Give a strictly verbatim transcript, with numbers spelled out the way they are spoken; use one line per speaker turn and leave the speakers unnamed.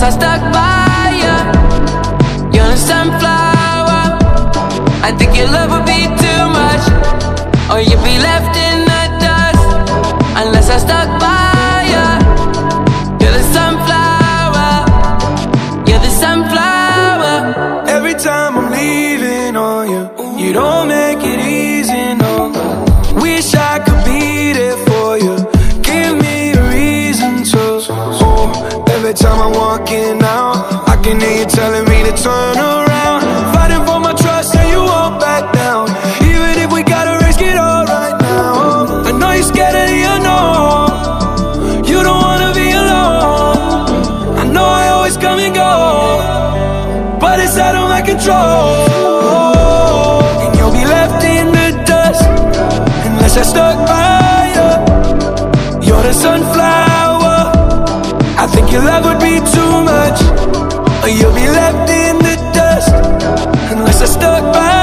I stuck by you. You're the sunflower. I think your love would be too much, or you'd be left in the dust. Unless I stuck by you. You're the sunflower. You're the sunflower.
Every time I'm leaving on you, you don't make it easy, no. Wish I could be there for you. Give me a reason to. Oh, every time I'm walking out, I can hear you telling me to turn around. Fighting for my trust and you won't back down. Even if we gotta risk it all right now. I know you're scared of the unknown. You don't wanna be alone. I know I always come and go, but it's out of my control. And you'll be left in the dust unless I stuck by you. You're the sunflower. I think your love would be too much, or you'll be left in the dust unless I stuck by